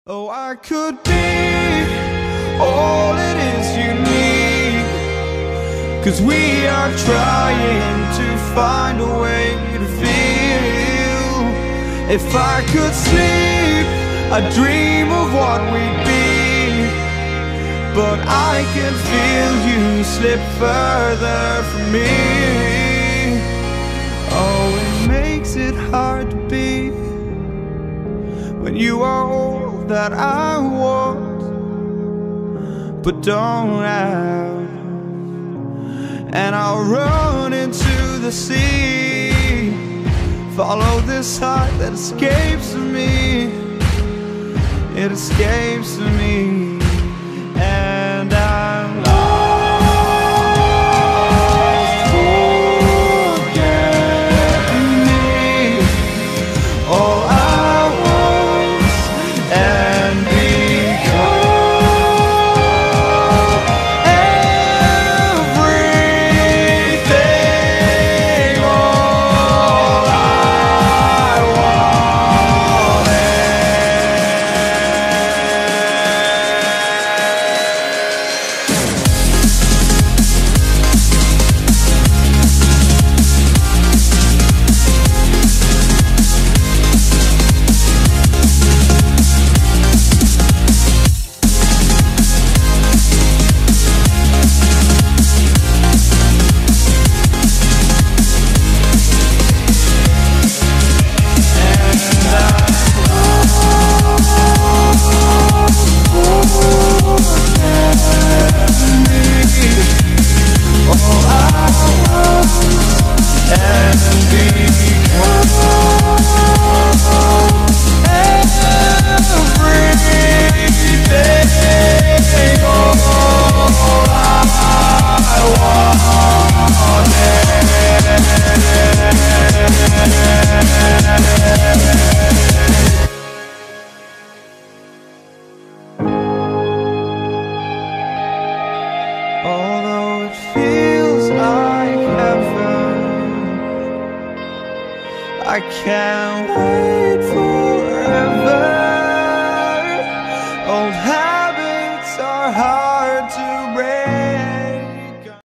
Oh, I could be all it is you need, 'cause we are trying to find a way to feel. If I could sleep, I'd dream of what we'd be, but I can feel you slip further from me. Oh, it makes it hard to be when you are all that I want but don't have. And I'll run into the sea, follow this heart that escapes me. It escapes me, and I'm lost. Forget me, all I was and become everything. All I although it feels like heaven, I can't wait forever.